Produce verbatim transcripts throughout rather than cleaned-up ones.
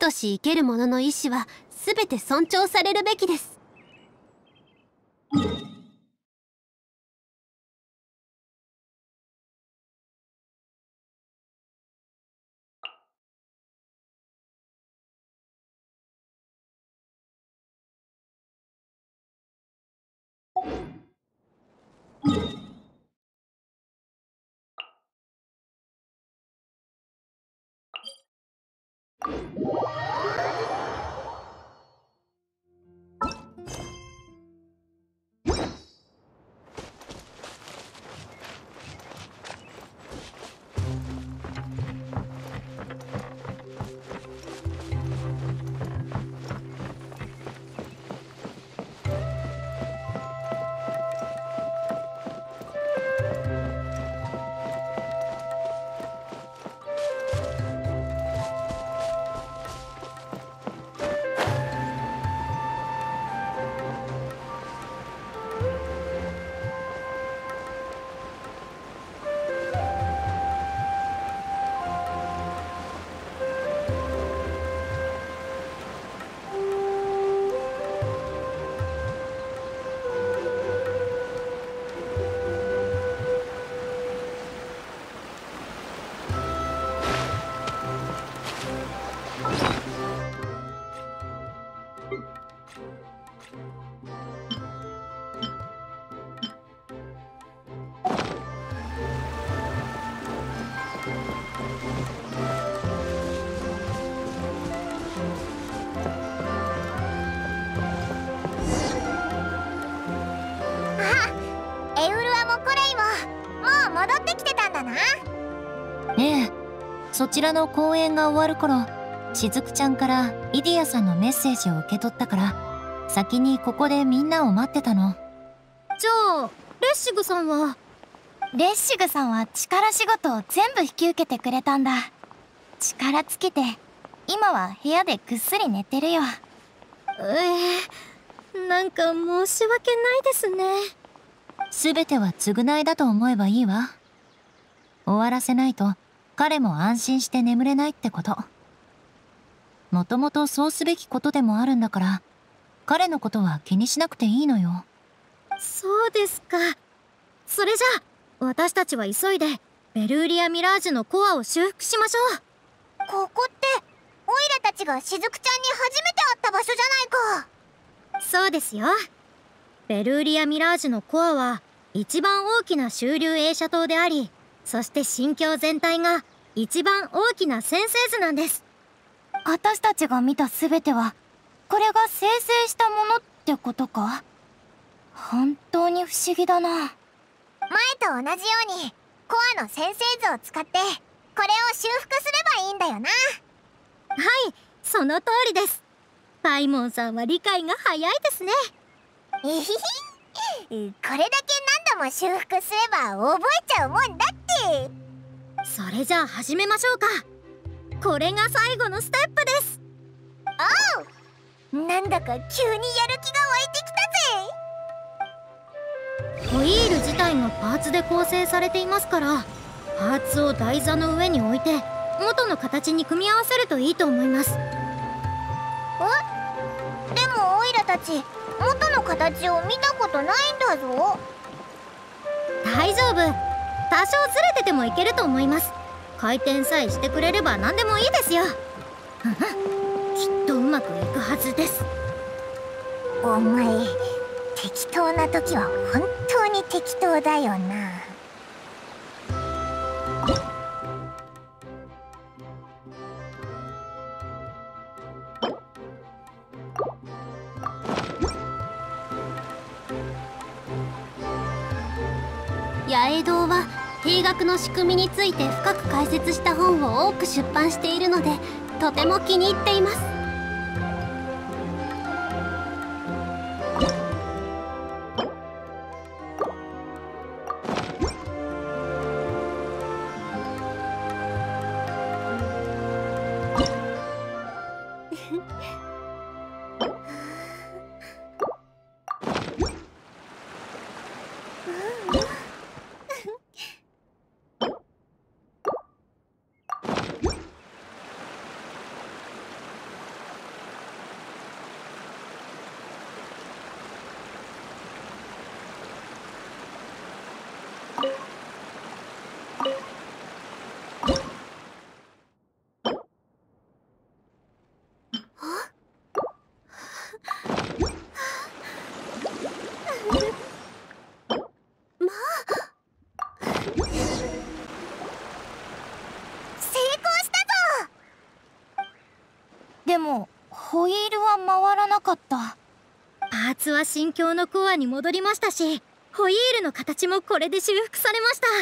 とし生ける者の意志は全て尊重されるべきです。 そちらの公演が終わる頃、しずくちゃんからイディアさんのメッセージを受け取ったから、先にここでみんなを待ってたの。 じゃあレッシグさんは？ レッシグさんは力仕事を全部引き受けてくれたんだ。力尽きて今は部屋でぐっすり寝てるよ。 えー、なんか申し訳ないですね。 全ては償いだと思えばいいわ。終わらせないと彼も安心して眠れないってこと。もともとそうすべきことでもあるんだから、彼のことは気にしなくていいのよ。 そうですか。それじゃあ私たちは急いでベルーリア・ミラージュのコアを修復しましょう。 ここってオイラたちがしずくちゃんに初めて会った場所じゃないか。 そうですよ。ベルーリア・ミラージュのコアは一番大きな周流映写塔であり、そして心境全体が一番大きな先生図なんです。 私たちが見た全てはこれが生成したものってことか。本当に不思議だな。前と同じようにコアの先生図を使ってこれを修復すればいいんだよな。 はい、その通りです。パイモンさんは理解が早いですね。 えひひこれだけ何度も修復すれば覚えちゃうもんだって。 それじゃあ始めましょうか。これが最後のステップです。 おう、なんだか急にやる気が湧いてきたぜ。ホイール自体がパーツで構成されていますから、パーツを台座の上に置いて元の形に組み合わせるといいと思います。 え？でもオイラたち元の形を見たことないんだぞ。 大丈夫、多少ずれててもいけると思います。回転さえしてくれれば何でもいいですよ。きっとうまくいくはずです。 お前適当な時は本当に適当だよな。 八重堂は兵学の仕組みについて深く解説した本を多く出版しているので、とても気に入っています。 でもホイールは回らなかった。パーツは新京のコアに戻りましたし、ホイールの形もこれで修復されました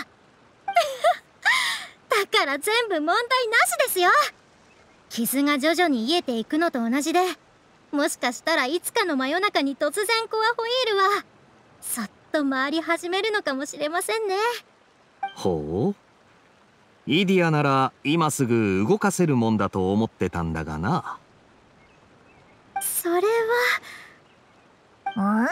だから全部問題なしですよ。傷が徐々に癒えていくのと同じで、もしかしたらいつかの真夜中に突然コアホイールはそっと回り始めるのかもしれませんね。 ほう、イディアなら今すぐ動かせるもんだと思ってたんだがな。 それはん？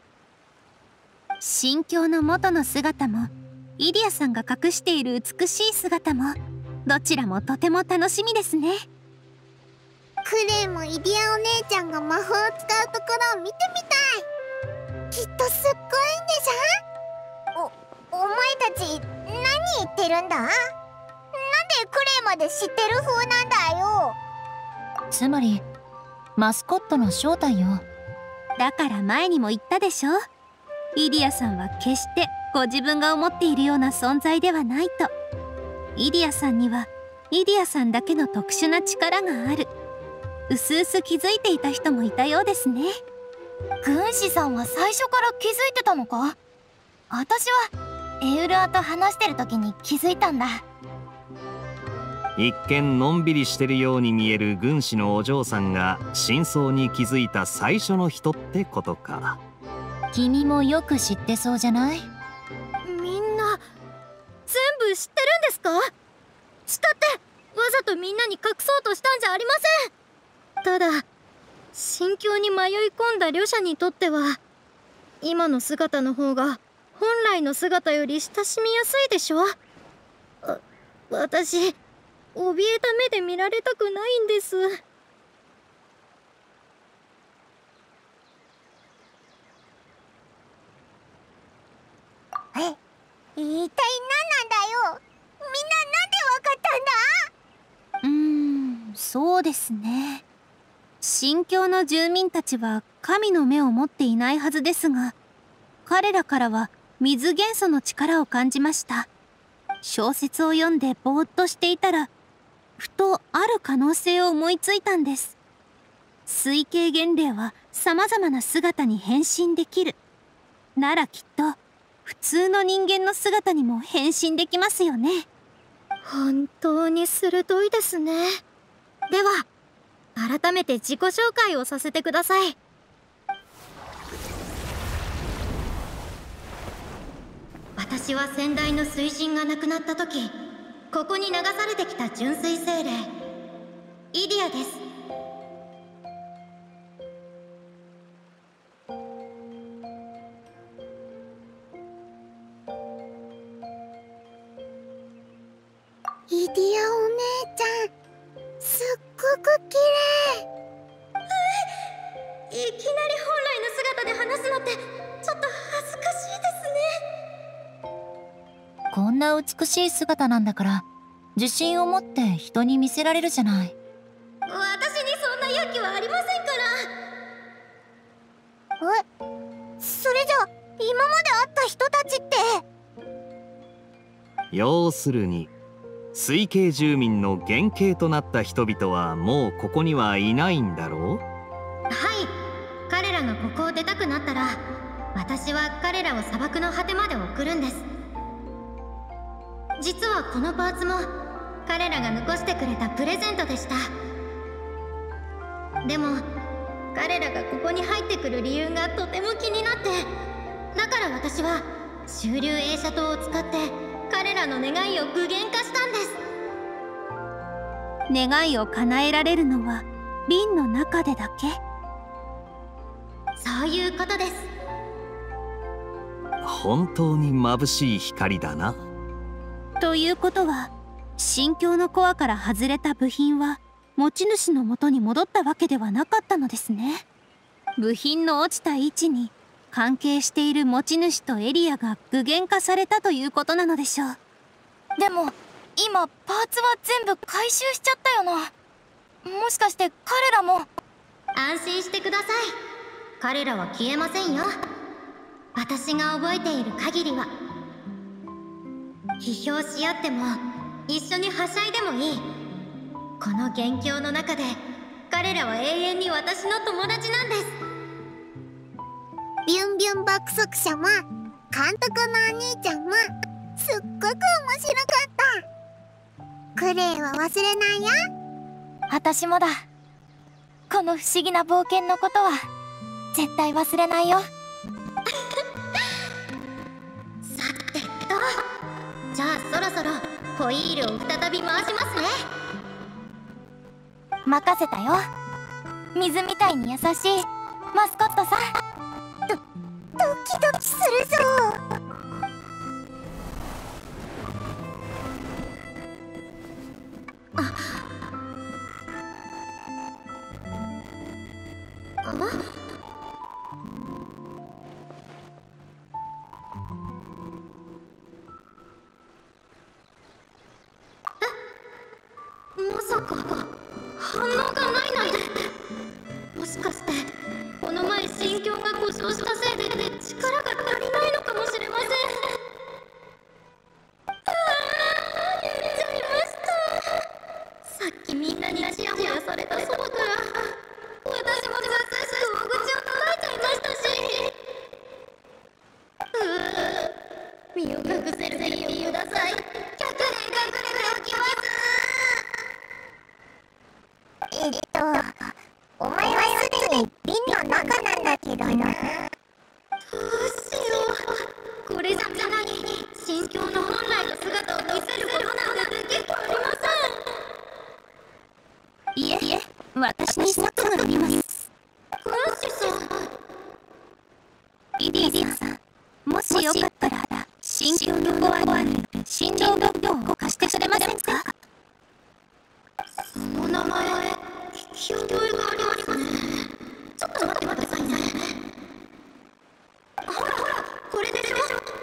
新京の元の姿もイディアさんが隠している美しい姿もどちらもとても楽しみですね。 クレイもイディアお姉ちゃんが魔法を使うところを見てみたい。きっとすっごいんでしょ。お、お前たち何言ってるんだ？なんでクレイまで知ってる風なんだよ。 つまりマスコットの正体よ。 だから前にも言ったでしょ。イディアさんは決してご自分が思っているような存在ではないと。イディアさんにはイディアさんだけの特殊な力がある。うすうす気づいていた人もいたようですね。 軍師さんは最初から気づいてたのか？私はエウルアと話してる時に気づいたんだ。 一見のんびりしてるように見える軍師のお嬢さんが真相に気づいた最初の人ってことか。 君もよく知ってそうじゃない？ みんな全部知ってるんですか？したってわざとみんなに隠そうとしたんじゃありません。ただ新京に迷い込んだ旅者にとっては今の姿の方が本来の姿より親しみやすいでしょ。あ、私怯えた目で見られたくないんです。 え、一体何なんだよ。みんななんでわかったんだ？ うーん、そうですね。新京の住民たちは神の目を持っていないはずですが、彼らからは水元素の力を感じました。小説を読んでぼーっとしていたら、ふとある可能性を思いついたんです。水系原霊は様々な姿に変身できる。ならきっと普通の人間の姿にも変身できますよね。 本当に鋭いですね。では改めて自己紹介をさせてください。私は先代の水神が亡くなった時、ここに流されてきた純粋精霊イディアです。 イディアお姉ちゃん、すっごく綺麗。 いきなり本来の姿で話すのってちょっと恥ずかしいですね。 こんな美しい姿なんだから自信を持って人に見せられるじゃない。 私にそんな勇気はありませんから。 え、それじゃ今まで会った人たちって？ 要するに水系住民の原型となった人々はもうここにはいないんだろう？ はい、彼らがここを出たくなったら私は彼らを砂漠の果てまで送るんです。実はこのパーツも彼らが残してくれたプレゼントでした。でも彼らがここに入ってくる理由がとても気になって、だから私は周流映写灯を使って彼らの願いを具現化したんです。 願いを叶えられるのは瓶の中でだけ。 そういうことです。 本当に眩しい光だな。 ということは新京のコアから外れた部品は持ち主の元に戻ったわけではなかったのですね。部品の落ちた位置に関係している持ち主とエリアが具現化されたということなのでしょう。 でも今パーツは全部回収しちゃったよな。もしかして彼らも。安心してください。彼らは消えませんよ。私が覚えている限りは。批評し合っても一緒にはしゃいでもいい。この元凶の中で彼らは永遠に私の友達なんです。 ビュンビュン爆速者も監督のお兄ちゃんもすっごく面白かった。クレイは忘れないよ。 私もだ。この不思議な冒険のことは絶対忘れないよ。 さてと、じゃあそろそろホイールを再び回しますね。 任せたよ。水みたいに優しいマスコットさん。 ドドキドキするぞ。 まさか反応がないなんて。もしかしてこの前心境が故障したせいで力が足りないのかもしれません。ああ、やっちゃいました。さっきみんなにチヤホヤされたそばから私も早速大口を叩いちゃいましたし。うー、身を隠せる理由をください。ひゃくねん隠れておきます。 えっと、お前はすでに瓶の中なんだけどな。 どうしよう。これじゃみんなに心境の本来の姿を見せることなんてできっこありません。 いえいえ、私に策があります。 軍師さん。 イディアさん、もしよかったら心境のご案に心臓の量を貸してくれませんか？ その名前聞き覚えがありますね。ちょっと待って待ってくださいね。ほらほら、これでしょ。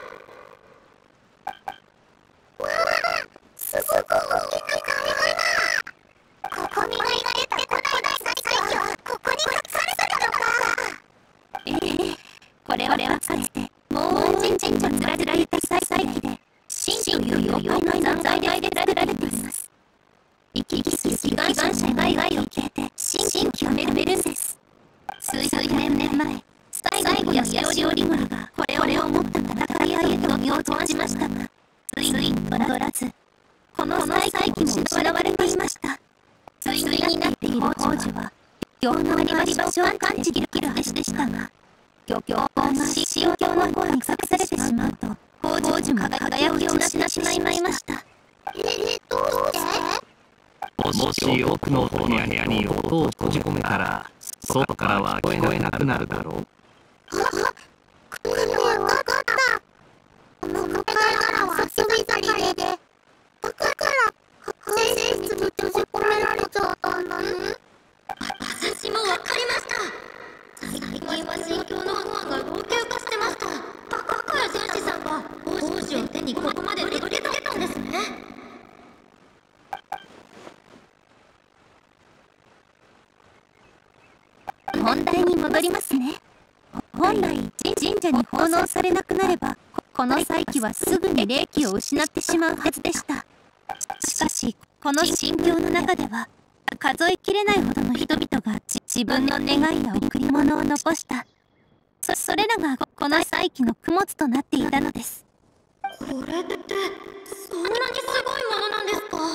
わあ、すごく大きな会話だ。ここにがい出てこない最強はここに隠されてるのか。 ええ、これはかつてもう神社に祀られた祭祭で神という妖怪の残骸で作られています。生き生きする祈願者が願いを消えて神を極めるんです。数百年前、最後のしおりおり村がこれを持った戦いへと身を投じましたが、ついに戻らず、この再起も失われていました。ついになっている宝珠は、行のあり場所を感知できる橋でしたが、漁協が神教の方に隠されてしまうと、宝珠も輝きを失ってしまいました。 えー、どうしてもし奥の方の部屋に音を閉じ込めたら、外からは聞こえなくなるだろう。 クレイは分かった。この向かいからは遊び去りで、だから先生室に閉じ込められちゃったんだね。 私も分かりました。最近は心境の方が老朽化してました。だから戦士さんが宝珠を手にここまでたどり着けたんですね。 本題に戻りますね。本来神社に奉納されなくなれば、この祭器はすぐに霊気を失ってしまうはずでした。しかしこの神教の中では、数えきれないほどの人々が自分の願いや贈り物を残した。そそれらがこの祭器の供物となっていたのです。 これってそんなにすごいものなんですか？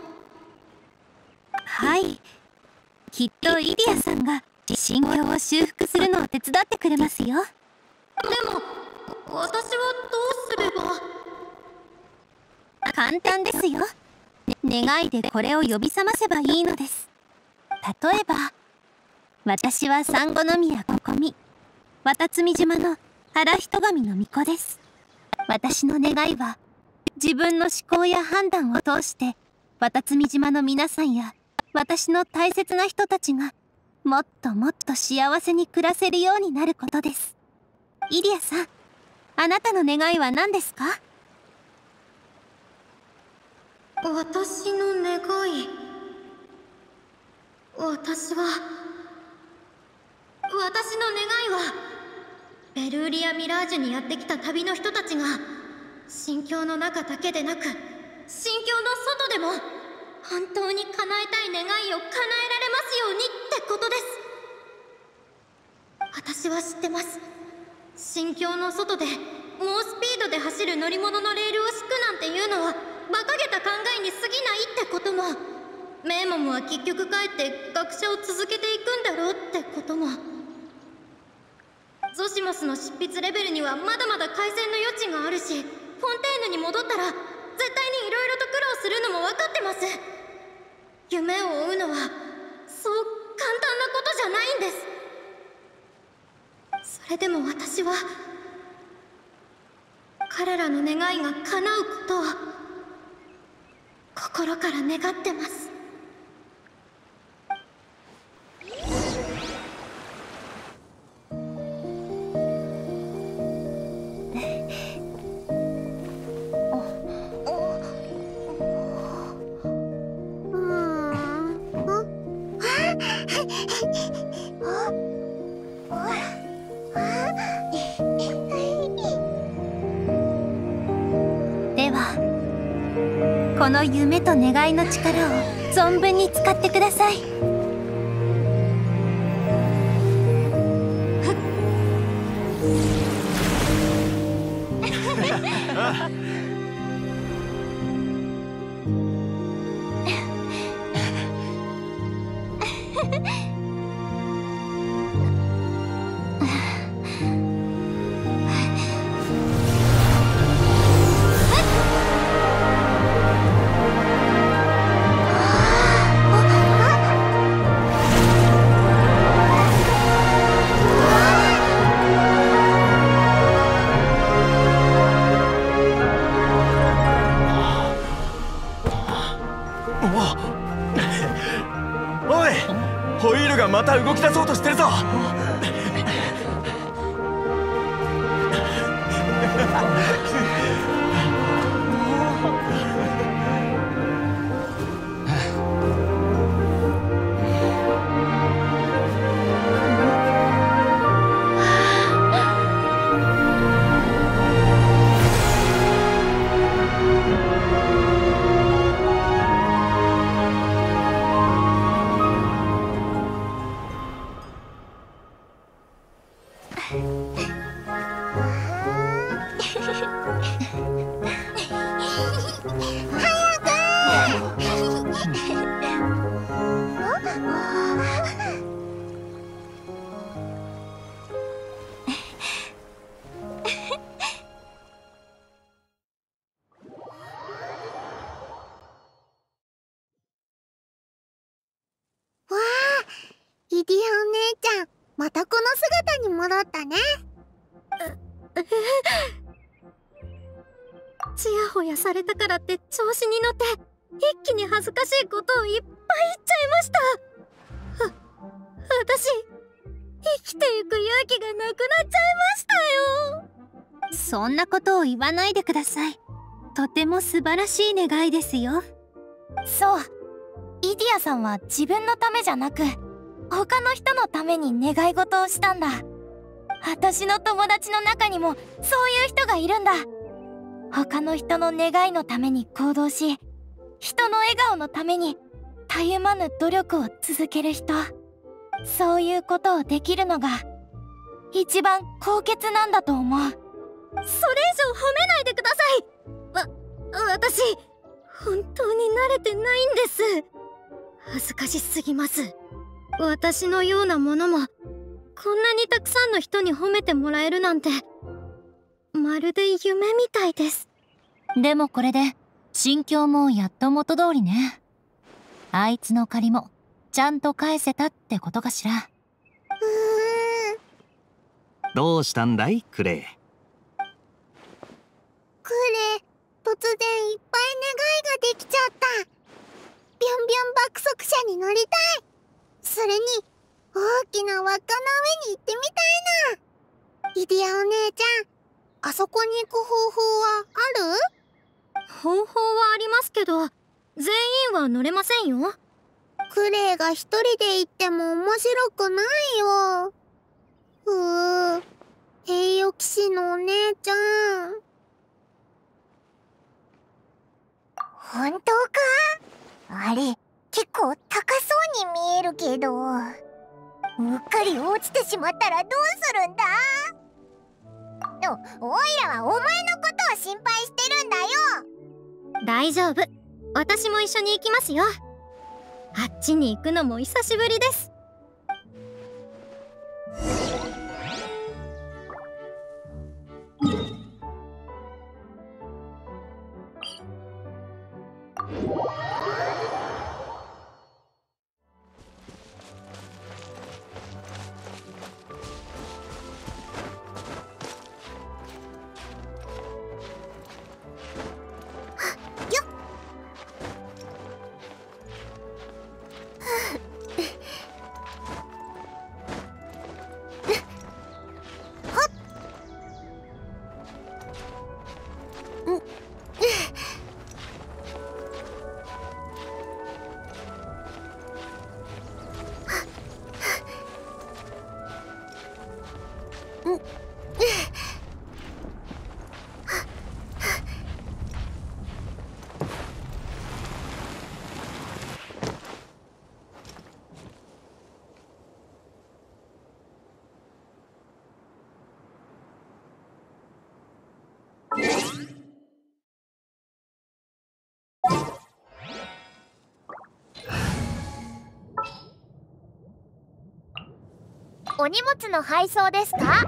はい、きっとイディアさんが神教を修復するのを手伝ってくれますよ。 でも私はどうすれば？ 簡単ですよ。願いでこれを呼び覚ませばいいのです。例えば、私は産後宮ここみ、渡積島の原人神の巫女です。私の願いは、自分の思考や判断を通して渡積島の皆さんや私の大切な人たちがもっともっと幸せに暮らせるようになることです。イリアさん、あなたの願いは何ですか？ 私の願い。私は私の願いはベルーリア・ミラージュにやってきた旅の人たちが神境の中だけでなく神境の外でも本当に叶えたい願いを叶えられますようにってことです。私は知ってます。新境の外で猛スピードで走る乗り物のレールを敷くなんていうのは馬鹿げた考えに過ぎないってことも、メイモムは結局帰って学者を続けていくんだろうってことも、ゾシモスの執筆レベルにはまだまだ改善の余地があるし、フォンテーヌに戻ったら絶対にいろいろと苦労するのも分かってます。夢を追うのはそう簡単なことじゃないんです。それでも私は彼らの願いが叶うことを心から願ってます。 ではこの夢と願いの力を存分に使ってください。 おい、ホイールがまた動き出そうとしてるぞ。 イディアお姉ちゃん、またこの姿に戻ったね。 ちやほやされたからって調子に乗って一気に恥ずかしいことをいっぱい言っちゃいました。は、私生きていく勇気がなくなっちゃいましたよ。 そんなことを言わないでください。とても素晴らしい願いですよ。 そう、イディアさんは自分のためじゃなく他の人のために願い事をしたんだ。私の友達の中にもそういう人がいるんだ。他の人の願いのために行動し、人の笑顔のためにたゆまぬ努力を続ける人。そういうことをできるのが一番高潔なんだと思う。それ以上褒めないでください。わ、私本当に慣れてないんです。恥ずかしすぎます。私のようなものもこんなにたくさんの人に褒めてもらえるなんて、まるで夢みたいです。 でもこれで心境もやっと元通りね。あいつの借りもちゃんと返せたってことかしら。うーん。 どうしたんだいクレイ。 クレイ、突然いっぱい願いができちゃった。ビュンビュン爆速車に乗りたい。それに大きな輪っかの上に行ってみたいな。イディアお姉ちゃん、あそこに行く方法はある？ 方法はありますけど、全員は乗れませんよ。 クレイが一人で行っても面白くないよ。うー、栄誉騎士のお姉ちゃん。本当か？あれ、結構高そうに見えるけど。 うっかり落ちてしまったらどうするんだ。お、おいらはお前のことを心配してるんだよ。 大丈夫、私も一緒に行きますよ。あっちに行くのも久しぶりです。 お荷物の配送ですか？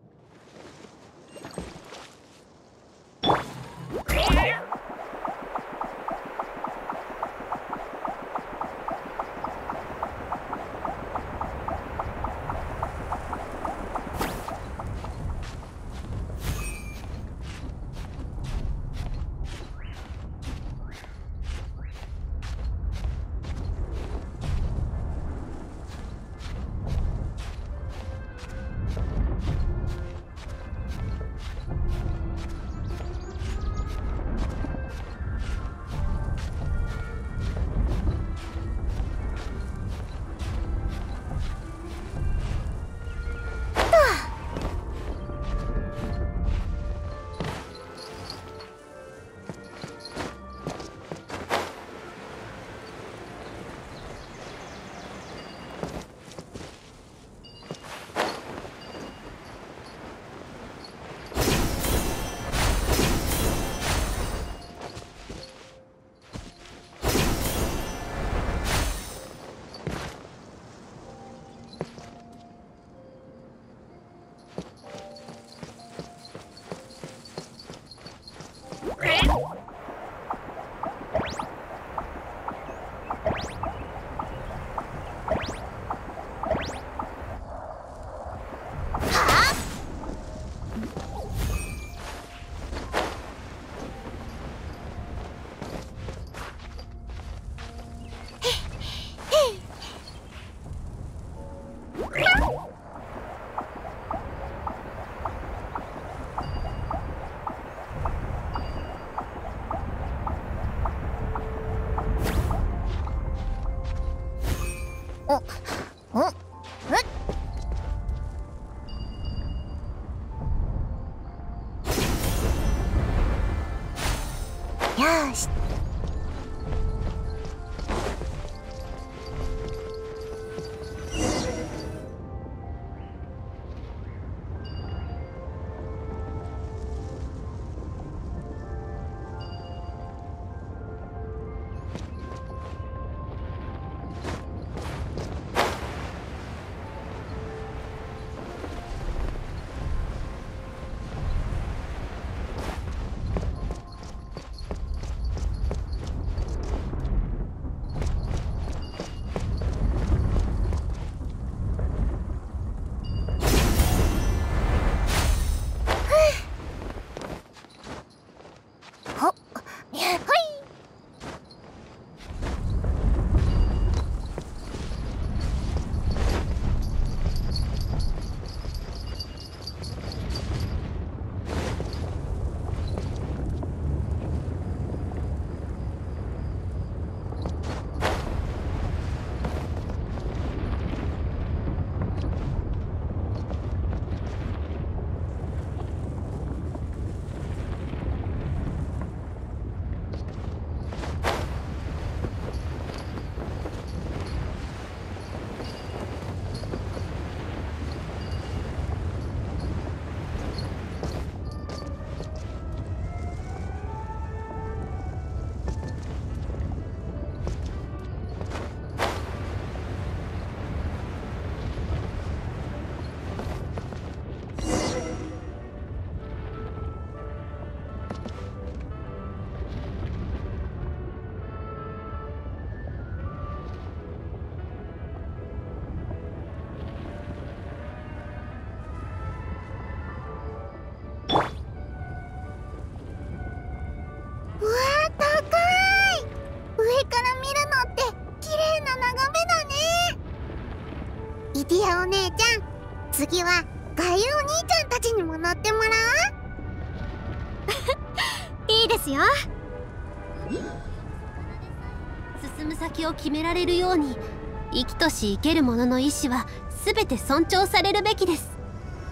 お、お、え？よし。 イディアお姉ちゃん、次はガユお兄ちゃんたちにも乗ってもらおう。いいですよ。 進む先を決められるように、生きとし生ける者の意志は全て尊重されるべきです。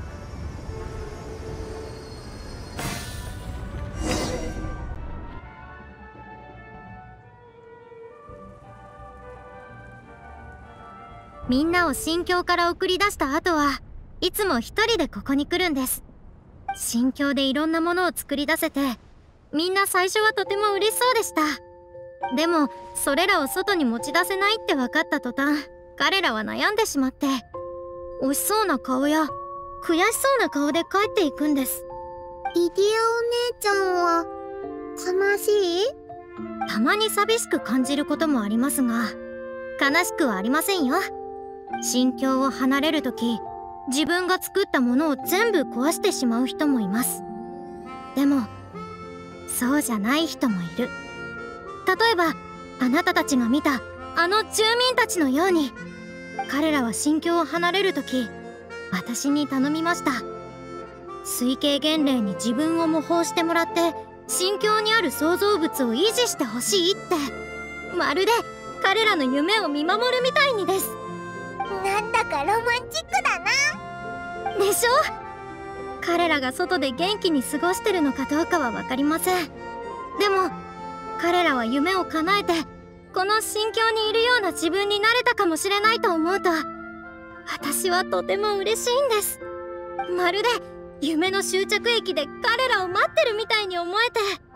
みんなを新京から送り出した後はいつも一人でここに来るんです。新京でいろんなものを作り出せて、みんな最初はとても嬉しそうでした。でもそれらを外に持ち出せないって分かった途端、彼らは悩んでしまって、惜しそうな顔や悔しそうな顔で帰っていくんです。 う。イディアお姉ちゃんは悲しい？ たまに寂しく感じることもありますが、悲しくはありませんよ。新京を離れるとき、自分が作ったものを全部壊してしまう人もいます。でもそうじゃない人もいる。例えばあなたたちが見たあの住民たちのように、彼らは新京を離れるとき、私に頼みました。水系原霊に自分を模倣してもらって、新京にある創造物を維持してほしいって、まるで彼らの夢を見守るみたいにです。 なんだかロマンチックだな。 でしょ？彼らが外で元気に過ごしてるのかどうかは分かりません。でも彼らは夢を叶えて、この新京にいるような自分になれたかもしれないと思うと、私はとても嬉しいんです。まるで夢の終着駅で彼らを待ってるみたいに思えて。え？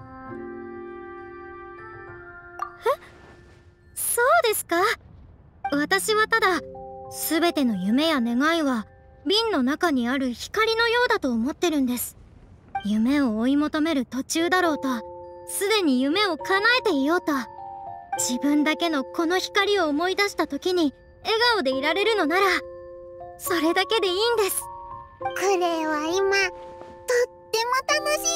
そうですか？私はただ、全ての夢や願いは瓶の中にある光のようだと思ってるんです。夢を追い求める途中だろうと、すでに夢を叶えていようと、自分だけのこの光を思い出した時に笑顔でいられるのなら、それだけでいいんです。 クレイは今とっても楽し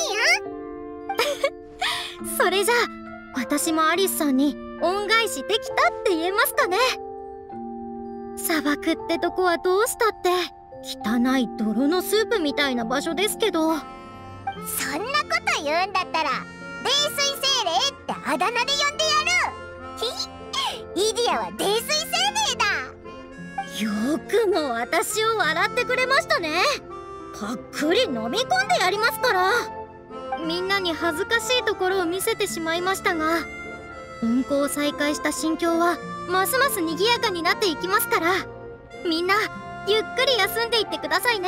いよ。 それじゃあ私もアリスさんに恩返しできたって言えますかね。砂漠ってとこはどうしたって汚い泥のスープみたいな場所ですけど。 そんなこと言うんだったら泥酔精霊ってあだ名で呼んでやる。ひひ、イディアは泥酔精霊だ。 よくも私を笑ってくれましたね。ぱっくり飲み込んでやりますから。みんなに恥ずかしいところを見せてしまいましたが、運行を再開した新京はますます賑やかになっていきますから、みんなゆっくり休んでいってくださいね。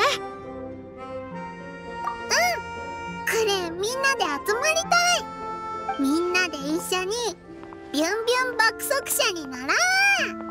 うん、クレイみんなで集まりたい。みんなで一緒にビュンビュン爆速車に乗ろう。